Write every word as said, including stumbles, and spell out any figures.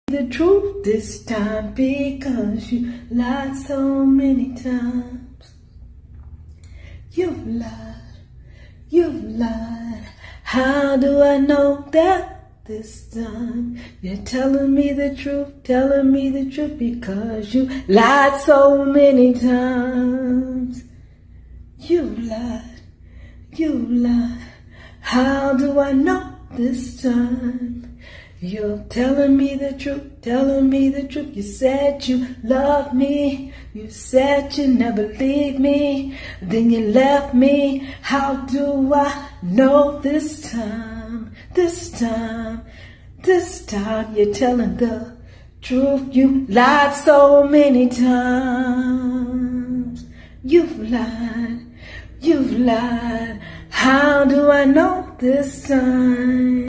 The truth this time, because you lied so many times. You've lied, you've lied. How do I know that this time you're telling me the truth, telling me the truth, because you lied so many times. You've lied, you've lied. How do I know this time you're telling me the truth, telling me the truth? You said you loved me, you said you never leave me, then you left me. How do I know this time, this time, this time you're telling the truth? You lied so many times. You've lied, you've lied. How do I know this time